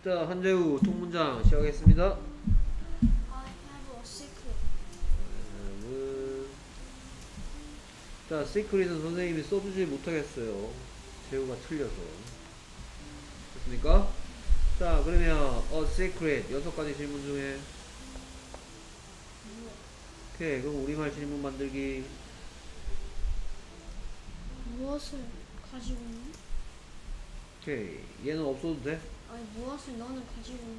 자, 한재우 통문장 시작하겠습니다. I have a secret. 자, 시크릿은 선생님이 써주지 못하겠어요. 재우가 틀려서. 됐습니까? 자, 그러면 a secret 6가지 질문 중에 오케이, 그럼 우리말 질문 만들기. 무엇을 가지고 있니? 오케이, 얘는 없어도 돼? 아니 무엇을 너는 가지고 있니?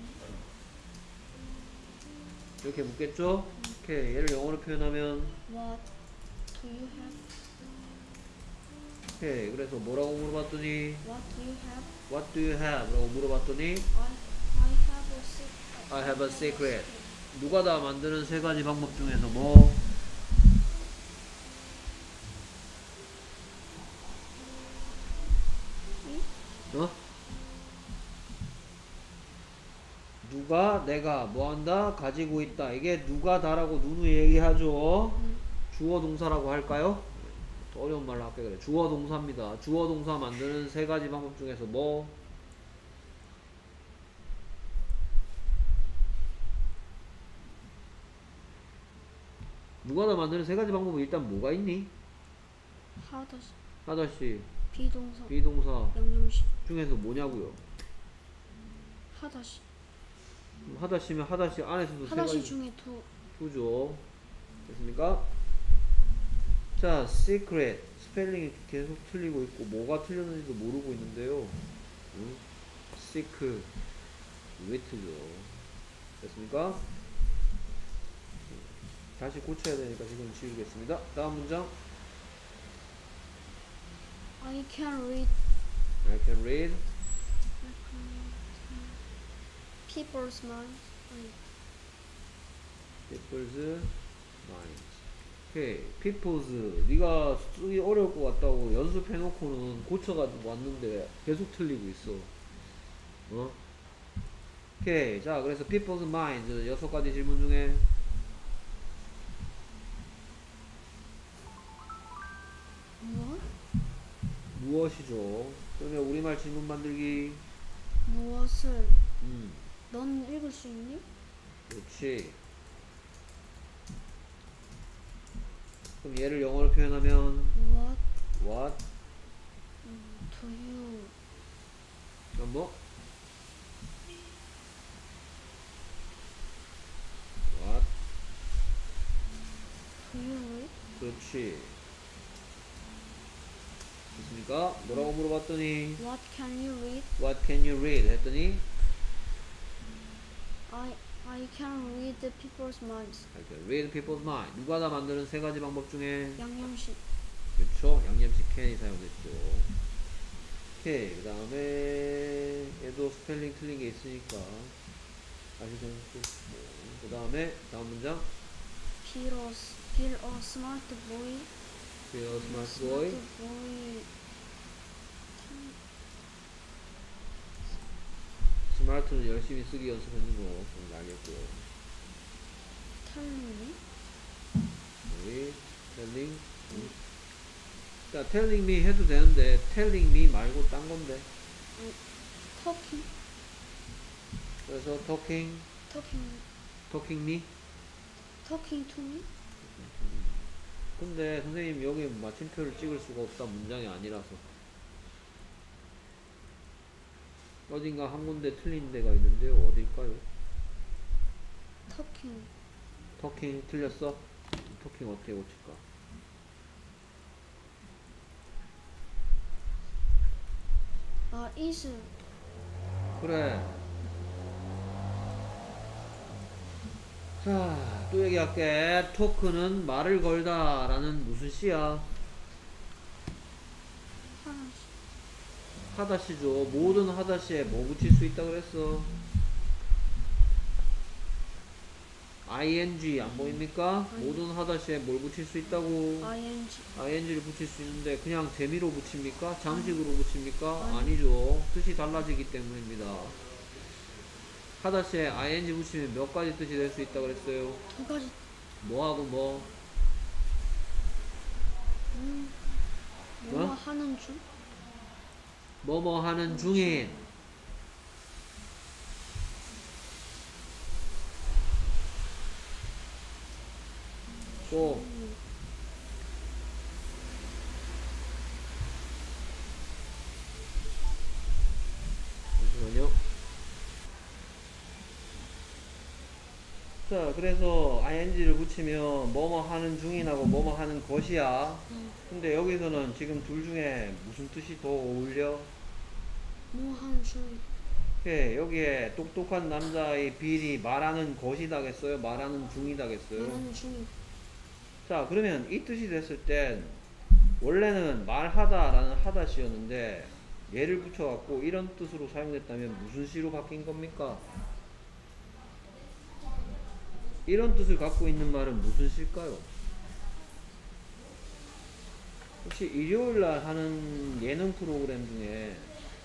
이렇게 묻겠죠? 오케이, 얘를 영어로 표현하면 What do you have? 오케이, 그래서 뭐라고 물어봤더니 What do you have? What do you have? 라고 물어봤더니 I have a secret. I have a secret. 누가 다 만드는 3가지 방법 중에서 뭐? 어? 누가 내가 뭐한다? 가지고 있다. 이게 누가 다라고 누누이 얘기하죠. 주어 동사라고 할까요? 더 어려운 말로 할게 그래. 주어 동사입니다. 주어 동사 만드는 3가지 방법 중에서 뭐? 누가 다 만드는 3가지 방법은 일단 뭐가 있니? 하다시 하다시 비동사 비동사 양념식 중에서 뭐냐고요? 하다시 하다시면 하다시 안에서도 하다시 3가지 중에 두죠. 됐습니까? 자, secret 스펠링이 계속 틀리고 있고 뭐가 틀렸는지도 모르고 있는데요. secret죠. 됐습니까? 다시 고쳐야 되니까 지금 지우겠습니다. 다음 문장. I can read I can read people's minds. 아니, people's minds. 오케이, people's 네가 쓰기 어려울 것 같다고 연습해놓고는 고쳐가지고 왔는데 계속 틀리고 있어. 어? 오케이, 자 그래서 people's minds 6가지 질문 중에 무엇? 무엇이죠? 그러면 우리말 질문 만들기. 무엇을 음, 넌 읽을 수 있니? 그렇지. 그럼 얘를 영어로 표현하면 What what? do you 그럼 뭐? what? do you read? 그렇지. 됐습니까? 뭐라고 물어봤더니 What can you read? what can you read? 했더니 I can read the people's minds. I can read people's mind. 누가 다 만드는 3가지 방법 중에 양념식 그렇죠. 양념식 can이 사용됐죠. 오케이. 그 다음에 얘도 스펠링 틀린 게 있으니까 다시 좀 쓰고. 그 다음에 다음 문장. Bill a smart boy. Be a smart boy. 스마트는 열심히 쓰기 연습하는 거 좀 알겠고요. telling me. 우리 telling 자, telling me 해도 되는데 telling me 말고 딴 건데. talking 그래서 talking me to me. 근데 선생님 여기 마침표를 찍을 수가 없다. 문장이 아니라서 어딘가 한 군데 틀린 데가 있는데요. 어딜까요? talking 틀렸어? talking 어떻게 고칠까? is 그래. 자, 또 얘기할게. 토크는 말을 걸다 라는 무슨 시야? 하다시죠. 모든 하다시에 뭐 붙일 수 있다 그랬어? ing 안 보입니까? 모든 하다시에 뭘 붙일 수 있다고? ing를 붙일 수 있는데 그냥 재미로 붙입니까? 장식으로 붙입니까? 아니죠. 뜻이 달라지기 때문입니다. 하다시에 ing 붙이면 몇 가지 뜻이 될 수 있다 그랬어요? 2가지. 뭐하고 뭐? 뭐뭐 하는 중? 뭐뭐 하는 중인. 또 잠시만요. 자, 그래서 ing를 붙이면 뭐뭐 하는 중이라고 뭐뭐 하는 것이야. 근데 여기서는 지금 둘 중에 무슨 뜻이 더 어울려? 뭐 하는 중. 예, 여기에 똑똑한 남자의 빌이 말하는 것이다겠어요? 말하는 중이다겠어요? 말하는 중. 자, 그러면 이 뜻이 됐을 땐 원래는 말하다라는 하다시였는데 얘를 붙여갖고 이런 뜻으로 사용됐다면 무슨 시로 바뀐 겁니까? 이런 뜻을 갖고 있는 말은 무슨 시일까요? 혹시 일요일날 하는 예능 프로그램 중에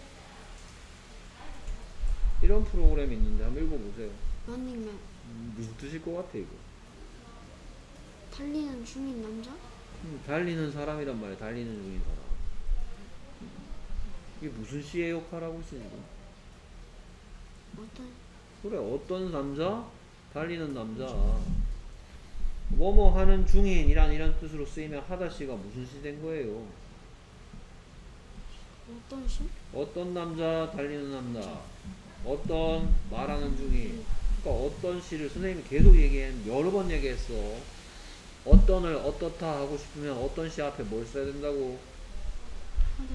이런 프로그램이 있는데 한번 읽어보세요. 런닝맨. 무슨 뜻일 것 같아 이거? 달리는 중인 남자? 달리는 사람이란 말이야. 달리는 중인 사람. 이게 무슨 시의 역할을 하고 있어 지금? 어떤? 그래, 어떤 남자? 달리는 남자. 뭐뭐 하는 중인이란 이런 뜻으로 쓰이면 하다시가 무슨 시 된 거예요? 어떤 시? 어떤 남자, 달리는 남자. 어떤 말하는 중인. 그러니까 어떤 시를 선생님이 계속 여러 번 얘기했어. 어떤을 어떻다 하고 싶으면 어떤 시 앞에 뭘 써야 된다고? 하다.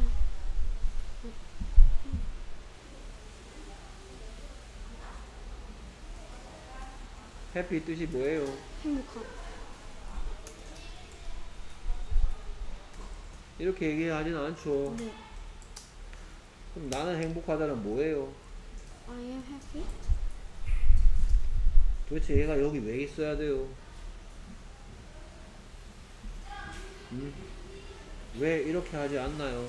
해피 뜻이 뭐예요? 행복한. 이렇게 얘기하진 않죠. 네. 그럼 나는 행복하다는 뭐예요? I am happy. 도대체 얘가 여기 왜 있어야 돼요? 왜 이렇게 하지 않나요?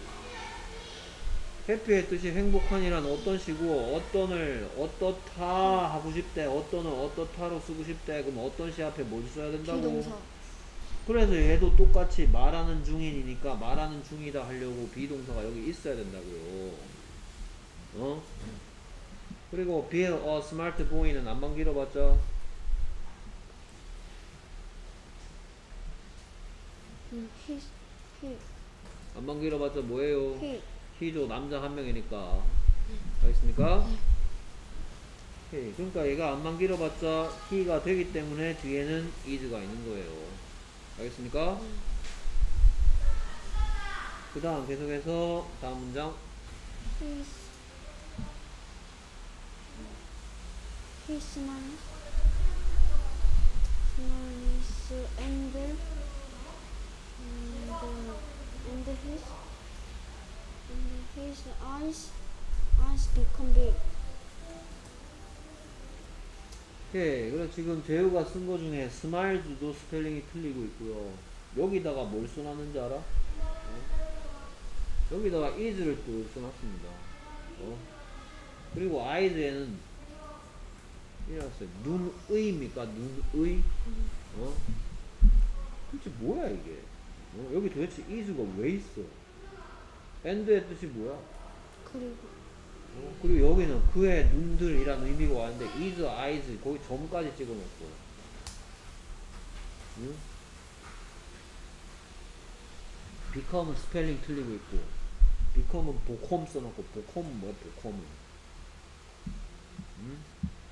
해피의 뜻이 행복한이란 어떤 시고 어떤을 어떻다 하고 싶대, 어떤을 어떻다로 쓰고 싶대. 그럼 어떤 시 앞에 뭘 써야 된다고? 비동사. 그래서 얘도 똑같이 말하는 중인이니까 말하는 중이다 하려고 비동사가 여기 있어야 된다고요. 어? 그리고 be a smart boy는 안만 길어봤죠? His. He. 안만 길어봤죠? 뭐예요? He. he죠. 남자 한 명이니까. 알겠습니까? 오케이. 그러니까 얘가 안만 길어봤자 he가 되기 때문에 뒤에는 is가 있는 거예요. 알겠습니까? 그 다음 계속해서 다음 문장. His. His smile. Smile is anger. And his eyes become big. 오케이. 그럼 지금 재우가 쓴 거 중에 smile도 스펠링이 틀리고 있고요. 여기다가 뭘 써놨는지 알아? 여기다가 is를 또 써놨습니다. 그리고 eyes에는 이랬어요. 눈의입니까? 눈의? 도대체 뭐야 이게? 여기 도대체 is가 왜 있어? and의 뜻이 뭐야? 그리고 그리고 여기는 그의 눈들이란 의미가 왔는데 is, eyes 거기 점까지 찍어놓고 응? become은 스펠링 틀리고 있고 become은 복홈 써놓고 복홈은 뭐야 복홈은 응?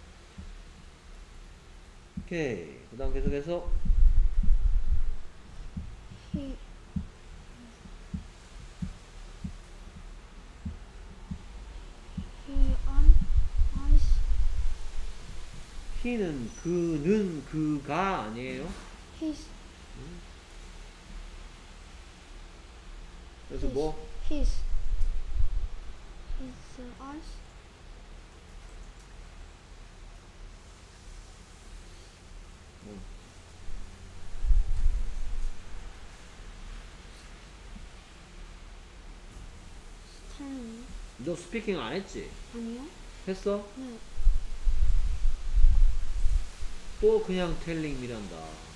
오케이 그 다음 계속해서 he eyes he는 그는 그가 아니에요? his 그래서 뭐? his eyes telling 너 스피킹 안 했지? 아니요? 했어? 네. 또 그냥 텔링 미란다.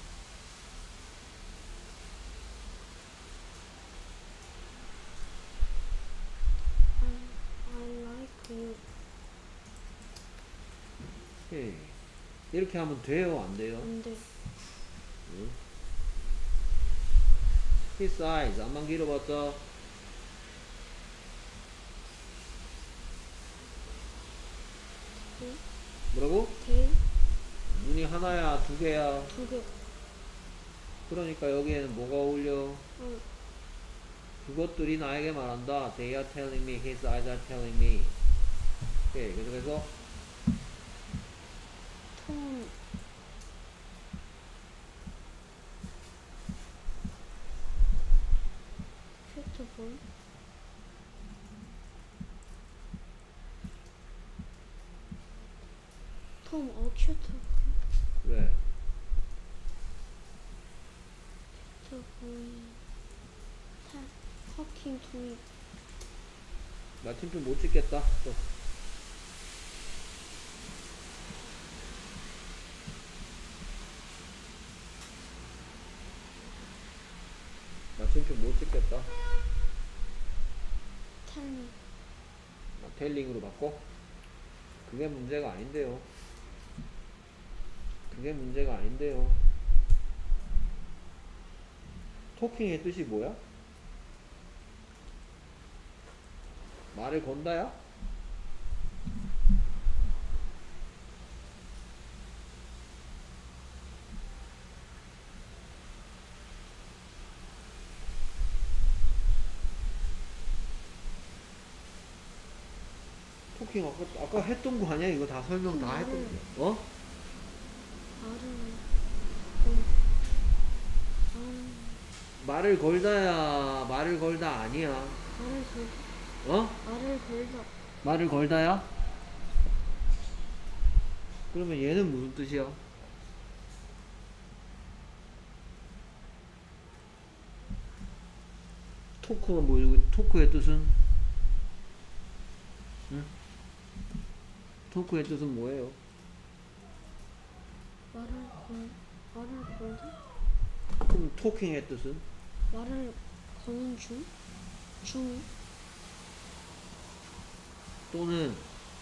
I like you. 오케이. 이렇게 하면 돼요? 안 돼요? 근데 응? His eyes 안만 길어봤자 대, 뭐라고? 대, 눈이 하나야 두 개야. 두 개. 그러니까 여기에는 뭐가 어울려? 어, 그것들이 나에게 말한다. They are telling me. His eyes are telling me. 오케이. 그래서 톰, 큐트볼. 톰, 큐트볼. 그래. 큐트볼. 터킹 톰이. 마침표 못 찍겠다. 또. 마침표 못 찍겠다. 텔미. 텔링으로 바꿔? 그게 문제가 아닌데요. 그게 문제가 아닌데요. 토킹의 뜻이 뭐야? 말을 건다야? 토킹 아까 했던 거 아니야? 이거 다 설명 다 했던 거. 어? 말을, 말을 걸다야 말을 걸다 아니야. 말을 걸, 어? 말을 걸다. 말을 걸다야? 그러면 얘는 무슨 뜻이야? 토크가 뭐지? 토크의 뜻은? 응? 토크의 뜻은 뭐예요? 말을 걸다? 그럼 토킹의 뜻은? 말을 거는 중? 또는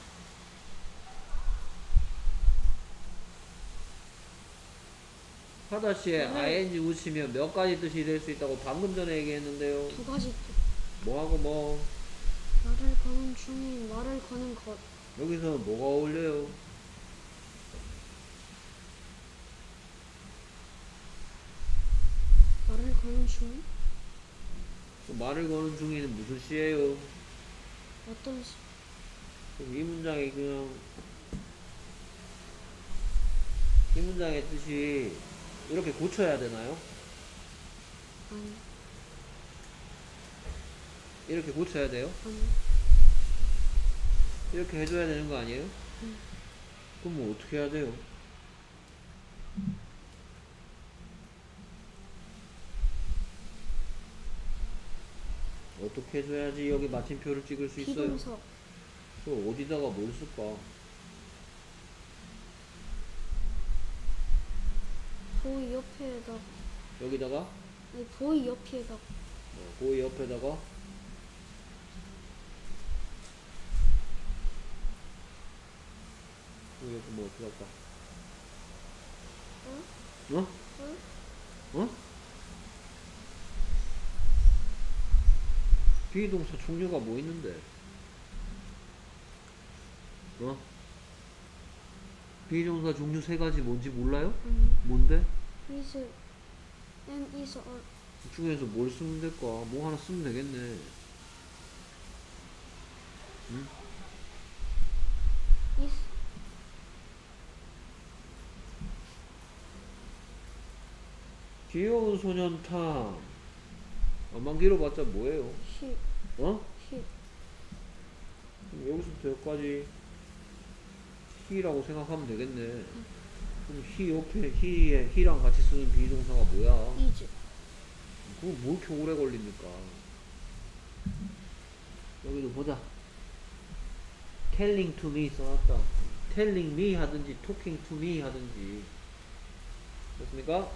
하다시에 ing 붙이면 몇 가지 뜻이 될 수 있다고 방금 전에 얘기했는데요. 두 가지 뜻. 뭐하고 뭐? 말을 거는 중이 말을 거는 것. 여기서 뭐가 어울려요? 말을 거는 중? 말을 거는 중에는 무슨 시예요? 어떤 시? 그럼 이 문장이 그냥 이 문장의 뜻이 이렇게 고쳐야 되나요? 아니, 이렇게 고쳐야 돼요? 아니. 이렇게 해줘야 되는 거 아니에요? 응. 그럼 뭐 어떻게 해야 돼요? 어떻게 해줘야지 여기 마침표를 찍을 수 있어요? 비동사. 그 어디다가 뭘 쓸까? 보이 옆에다. 여기다가 아니, 보이 옆에다. 고의 옆에다가 고의 옆에 뭐 어떻게 할까? 응? 어? 응? 어? 비동사 종류가 뭐 있는데? 어? 비동사 종류 세 가지 뭔지 몰라요? 아니. 뭔데? is and is are. 그 중에서 뭘 쓰면 될까? 뭐 하나 쓰면 되겠네. 응? is 귀여운 소년 탐. 안만 길어봤자 뭐예요? he 어? he 그럼 여기서부터 여기까지 he라고 생각하면 되겠네. 그럼 he 옆에 he랑 같이 쓰는 비동사가 뭐야? is 그거 뭐 이렇게 오래 걸립니까? 여기도 보자. telling to me 써놨다. telling me 하든지 talking to me 하든지. 됐습니까?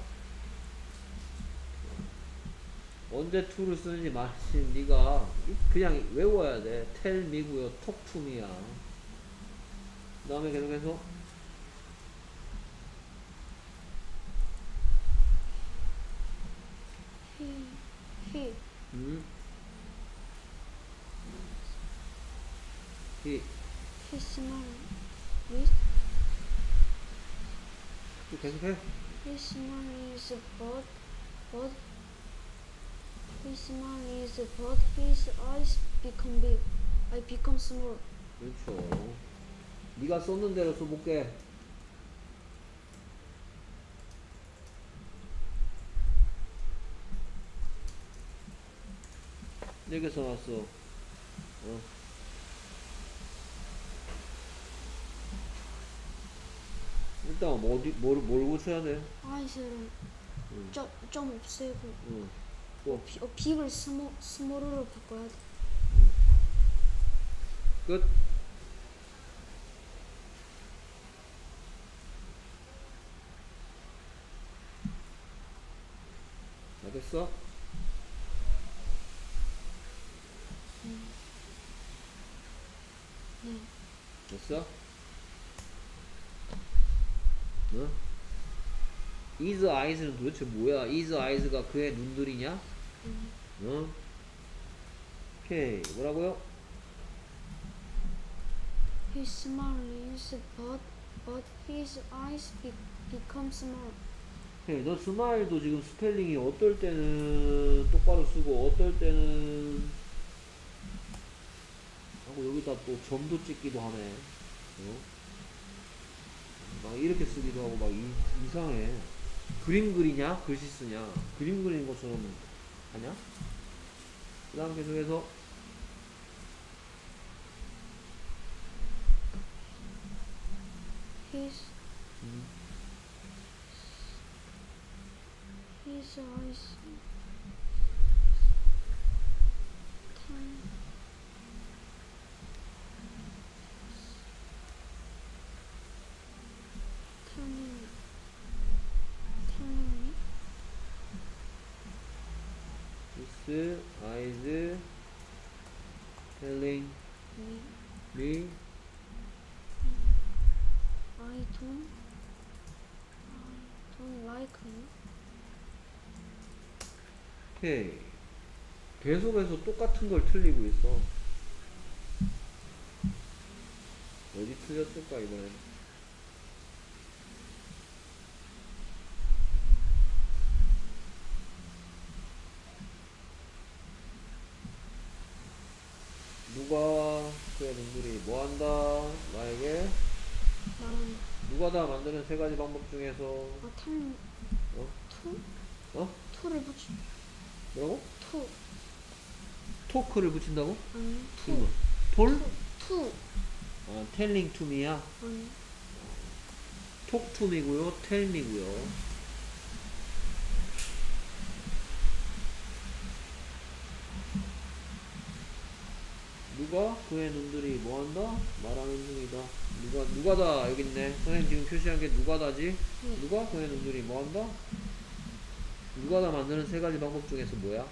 언제 to를 쓰는지 말씀 네가 그냥 외워야 돼. tell me고요. talk to me야. 그 다음에 계속해서 He His smile with 계속해. his smile is but his smile is but his eyes become big. I become small. 그렇죠. 네가 썼는 대로 써볼게. 이렇게 써놨어. 어. 일단 뭐 어디 뭘 고쳐야 돼? eyes를 응. 좀 없애고 응. 또 빅을 스몰로 바꿔야 돼. 끝. 다 됐어? 네. 됐어? 응? Is eyes는 도대체 뭐야? Is eyes가 그의 눈들이냐? 응? 오케이. 뭐라고요? His smile is but his eyes become small. 오케이. 너 스마일도 지금 스펠링이 어떨 때는 똑바로 쓰고 어떨 때는 하고 여기다 또 점도 찍기도 하네. 어? 막 이렇게 쓰기도 하고 막 이상해. 그림 그리냐? 글씨 쓰냐? 그림 그리는 것처럼 하냐? 그 다음 계속해서 His eyes His eyes telling me I don't like you. 오케이. 계속해서 똑같은 걸 틀리고 있어. 어디 틀렸을까 이번엔? 누가 그의 눈들이 뭐한다? 나에게 말하는 누가 다 만드는 세 가지 방법 중에서 탈 어? 투? 어? 투를 붙이 뭐라고? 투 토크를 붙인다고? 아니 이거 뭐? 톨? 투 아, telling to me야? 아니 talk to me고요, tell me고요. 누가 그의 눈들이 뭐한다? 말하는 중이다. 누가 다 여기 있네. 선생님 지금 표시한 게 누가 다지? 네. 누가 그의 눈들이 뭐한다? 누가 다 만드는 세 가지 방법 중에서 뭐야?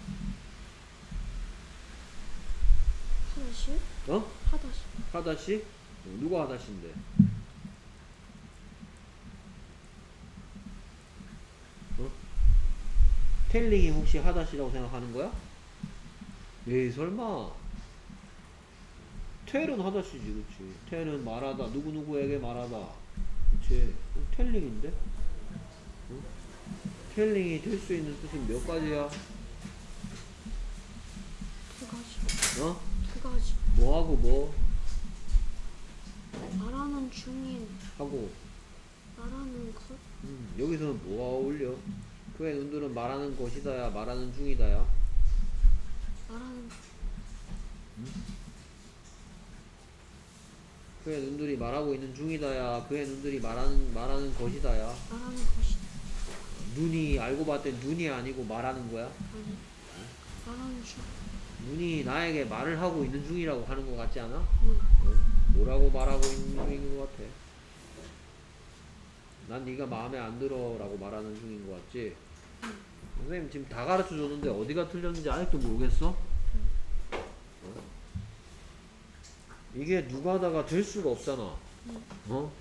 하다시 어? 하다시 하다시? 누가 하다시인데? 어? 텔링이 혹시 하다시라고 생각하는 거야? 에이 설마. 텔은 하다시지, 그치? 텔은 말하다, 누구누구에게 말하다. 그치? 텔링인데? 응? 텔링이 될 수 있는 뜻은 몇 가지야? 두 가지 어? 두 가지 뭐하고 뭐? 말하는 중인 하고. 말하는 것 여기서는 뭐가 어울려? 그의 눈들은 말하는 것이다야, 말하는 중이다야? 말하는 그의 눈들이 말하고 있는 중이다야, 그의 눈들이 말하는 것이다야? 말하는 것이 눈이 알고 봤더니 눈이 아니고 말하는 거야? 아니 말하는 중 눈이 나에게 말을 하고 있는 중이라고 하는 것 같지 않아? 응. 뭐라고 말하고 있는 중인 것 같아? 난 네가 마음에 안 들어 라고 말하는 중인 것 같지? 선생님 지금 다 가르쳐 줬는데 어디가 틀렸는지 아직도 모르겠어? 어? 이게 누가다가 될 수가 없잖아. 어?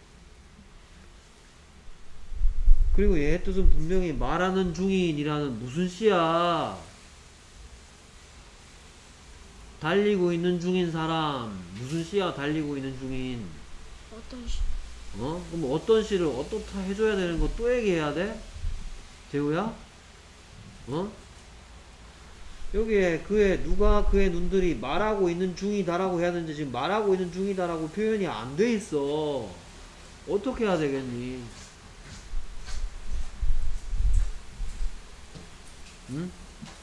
그리고 얘 뜻은 분명히 말하는 중인이라는 무슨 씨야? 달리고 있는 중인 사람. 무슨 시야 달리고 있는 중인. 어떤 시? 그럼 어떤 시를 어떻다 해줘야 되는 거 또 얘기해야 돼? 재우야? 여기에 누가 그의 눈들이 말하고 있는 중이다라고 해야 되는데 지금 말하고 있는 중이다라고 표현이 안 돼 있어. 어떻게 해야 되겠니? 응?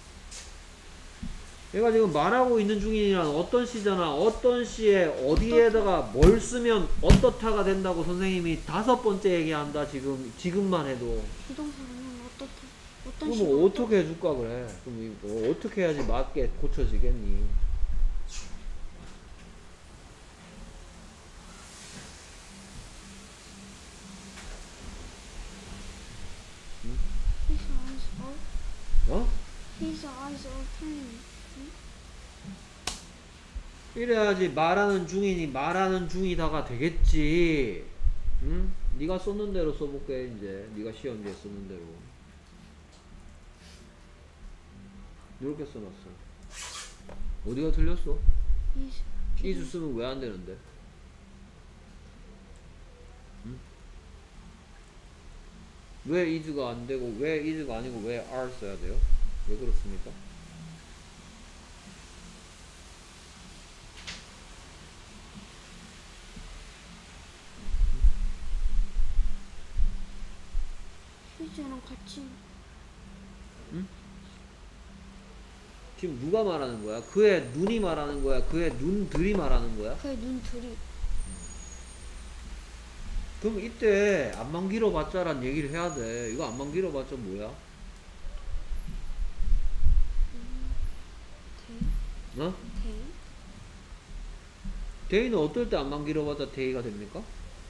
얘가 지금 말하고 있는 중이란 어떤 시잖아. 어떤 시에 어디에다가 뭘 쓰면 어떻다가 된다고 선생님이 5번째 얘기한다. 지금만 해도. 비동사는 어떤 그럼 시가 뭐 어떻게 해줄까 그래. 그럼 뭐 어떻게 해야지 맞게 고쳐지겠니? His eyes are 어? His eyes are turning. 이래야지 말하는 중이니 말하는 중이다가 되겠지. 응? 네가 썼는 대로 써볼게. 이제 네가 시험지에 쓰는 대로 이렇게 써놨어. 어디가 틀렸어? His 이즈 쓰면 왜 안 되는데? 응? 왜 이즈가 안 되고 왜 이즈가 아니고 왜 are 써야 돼요? 왜 그렇습니까? his랑 같이 지금 누가 말하는 거야? 그의 눈이 말하는 거야? 그의 눈들이 말하는 거야? 그의 눈들이 그럼 이때 안만 길어봤자란 얘기를 해야 돼. 이거 안만 길어봤자 뭐야? 대 어? 대 데이는 어떨 때 안만 길어봤자 데이가 됩니까?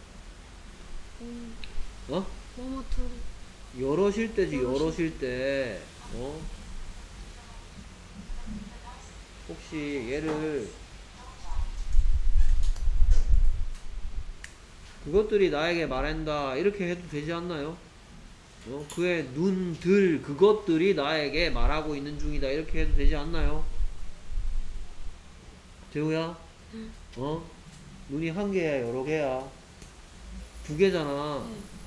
어? 뭐뭐 들이 여럿일 때지. 여럿일 여럿일 때. 혹시 얘를 그것들이 나에게 말한다 이렇게 해도 되지 않나요? 그의 눈들 그것들이 나에게 말하고 있는 중이다 이렇게 해도 되지 않나요? 재우야? 눈이 한 개야 여러 개야? 2개잖아.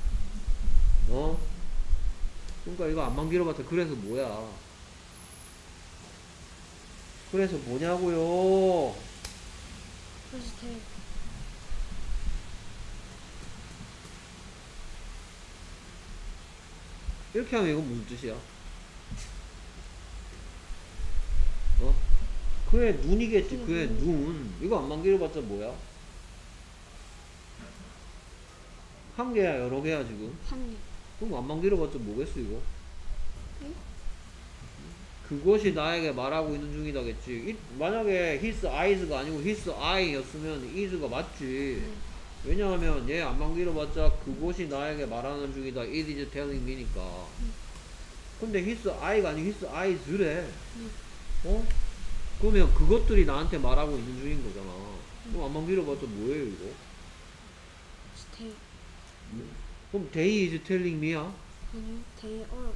그러니까 이거 안만 길어봤자 그래서 뭐야? 그래서 뭐냐고요? 그래서 대 이렇게 하면 이건 무슨 뜻이야? 그의 눈이겠지. 그의 눈. 이거 안만 길어봤자 뭐야? 한 개야 여러 개야 지금? 한 개. 그럼 안만 길어봤자 뭐겠어 이거? 응? 그것이 나에게 말하고 있는 중이다겠지. 만약에 his eyes가 아니고 his eye였으면 is가 맞지. 왜냐하면 얘 안만 길어봤자 그것이 나에게 말하는 중이다. It is telling me니까. 근데 his eye가 아니고 his eyes래. 그러면 그것들이 나한테 말하고 있는 중인 거잖아. 그럼 안만 길어봤자 뭐예요 이거? 대 그럼 they is telling me야? 아니요 they are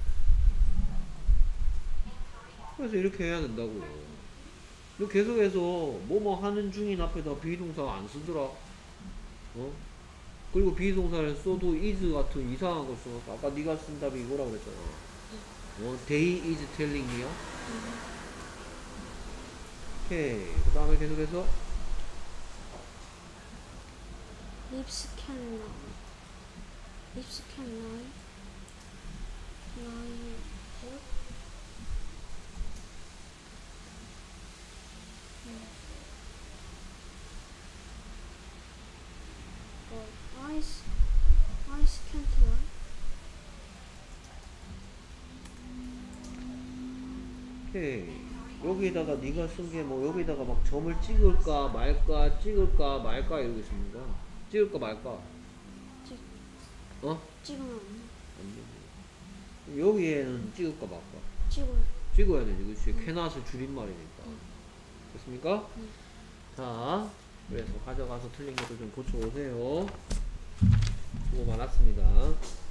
그래서 이렇게 해야 된다고요. 너 계속해서 뭐뭐 하는 중인 앞에다 비동사 안 쓰더라. 그리고 비동사를 써도 is 같은 이상한 거 써. 아까 네가 쓴 답이 이거라 그랬잖아. they is telling me야? 오케이. 그 다음에 계속해서 lips can lie. lips can lie. lie what? eyes can't lie. 오케이. 여기다가 네가 쓴 게 뭐 여기다가 막 점을 찍을까 말까 찍을까 말까 이러고 있습니다. 찍을까 말까? 찍 찍으면 안 돼. 안 되지. 여기에는 찍을까 말까? 찍어요. 찍어야 되지, 그치? 캐낫을 줄임말이니까. 됐습니까? 자, 그래서 가져가서 틀린 것도 좀 고쳐오세요. 수고 많았습니다.